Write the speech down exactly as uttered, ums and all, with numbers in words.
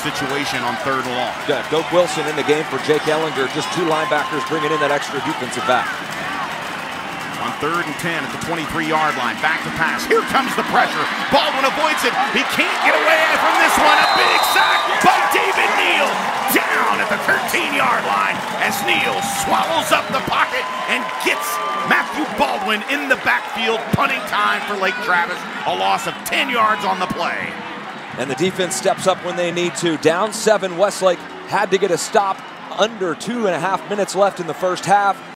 situation on third and long. Yeah, Doak Wilson in the game for Jake Ellinger. Just two linebackers bringing in that extra defensive back. On third and ten at the twenty-three yard line. Back to pass. Here comes the pressure. Baldwin avoids it. He can't get away from this one. A big sack by David Neal. Down at the thirteen yard line as Neal swallows up the pocket and gets Matthew Baldwin in the backfield. Punting time for Lake Travis. A loss of ten yards on the play. And the defense steps up when they need to. Down seven, Westlake had to get a stop. Under two and a half minutes left in the first half.